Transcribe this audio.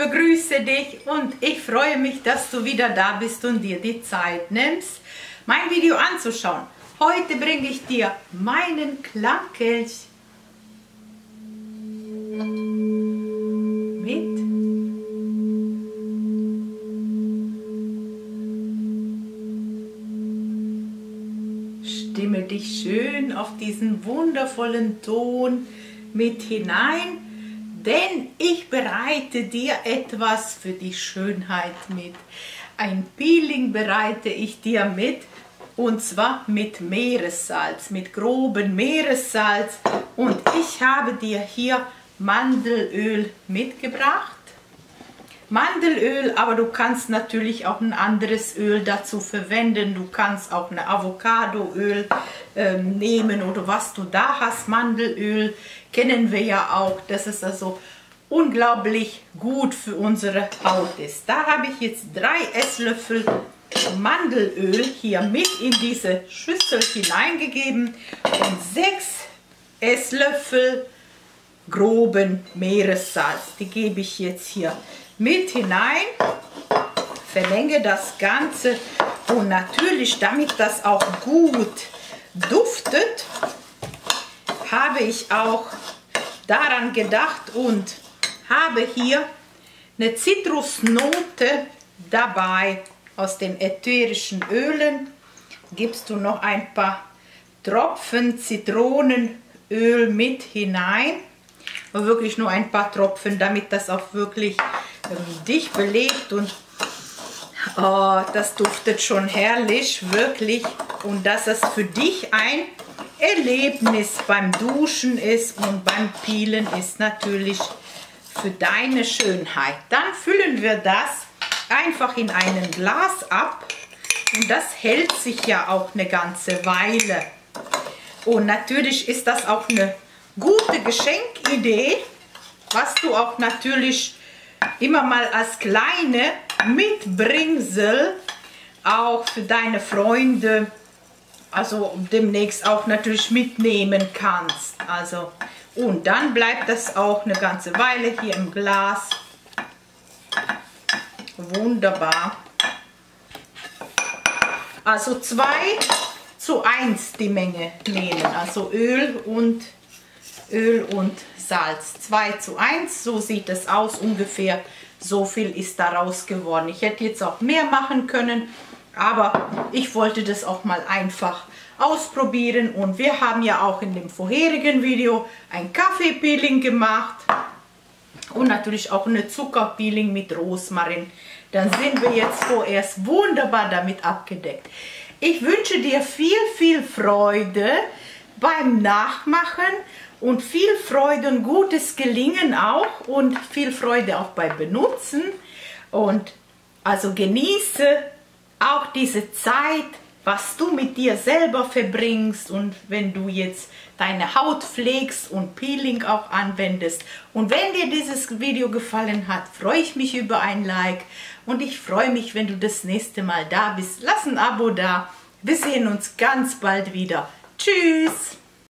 begrüße dich und ich freue mich, dass du wieder da bist und dir die Zeit nimmst, mein Video anzuschauen. Heute bringe ich dir meinen Klangkelch mit. Stimme dich schön auf diesen wundervollen Ton mit hinein, denn ich bereite dir etwas für die Schönheit mit. Ein Peeling bereite ich dir mit, und zwar mit Meeressalz, mit grobem Meeressalz. Und ich habe dir hier Mandelöl mitgebracht. Mandelöl, aber du kannst natürlich auch ein anderes Öl dazu verwenden. Du kannst auch eine Avocadoöl nehmen oder was du da hast. Mandelöl kennen wir ja auch, dass es also unglaublich gut für unsere Haut ist. Da habe ich jetzt 3 Esslöffel Mandelöl hier mit in diese Schüssel hineingegeben und 6 Esslöffel groben Meeressalz. Die gebe ich jetzt hier mit hinein, vermenge das Ganze und natürlich, damit das auch gut duftet, habe ich auch daran gedacht und habe hier eine Zitrusnote dabei. Aus den ätherischen Ölen gibst du noch ein paar Tropfen Zitronenöl mit hinein. Aber wirklich nur ein paar Tropfen, damit das auch wirklich dich belebt. Und oh, das duftet schon herrlich, wirklich. Und dass es für dich ein Erlebnis beim Duschen ist und beim Peelen ist natürlich für deine Schönheit. Dann füllen wir das einfach in ein Glas ab und das hält sich ja auch eine ganze Weile. Und natürlich ist das auch eine gute Geschenkidee, was du auch natürlich immer mal als kleine Mitbringsel auch für deine Freunde, also demnächst auch natürlich mitnehmen kannst. Also, und dann bleibt das auch eine ganze Weile hier im Glas. Wunderbar. Also 2:1 die Menge nehmen. Also Öl und Salz. 2:1, so sieht es aus ungefähr. So viel ist daraus geworden. Ich hätte jetzt auch mehr machen können, aber ich wollte das auch mal einfach ausprobieren. Und wir haben ja auch in dem vorherigen Video ein Kaffeepeeling gemacht. Und natürlich auch eine Zuckerpeeling mit Rosmarin. Dann sind wir jetzt vorerst wunderbar damit abgedeckt. Ich wünsche dir viel Freude beim Nachmachen und viel Freude und gutes Gelingen auch und viel Freude auch beim Benutzen. Und also genieße auch diese Zeit, was du mit dir selber verbringst und wenn du jetzt deine Haut pflegst und Peeling auch anwendest. Und wenn dir dieses Video gefallen hat, freue ich mich über ein Like und ich freue mich, wenn du das nächste Mal da bist. Lass ein Abo da. Wir sehen uns ganz bald wieder. Tschüss!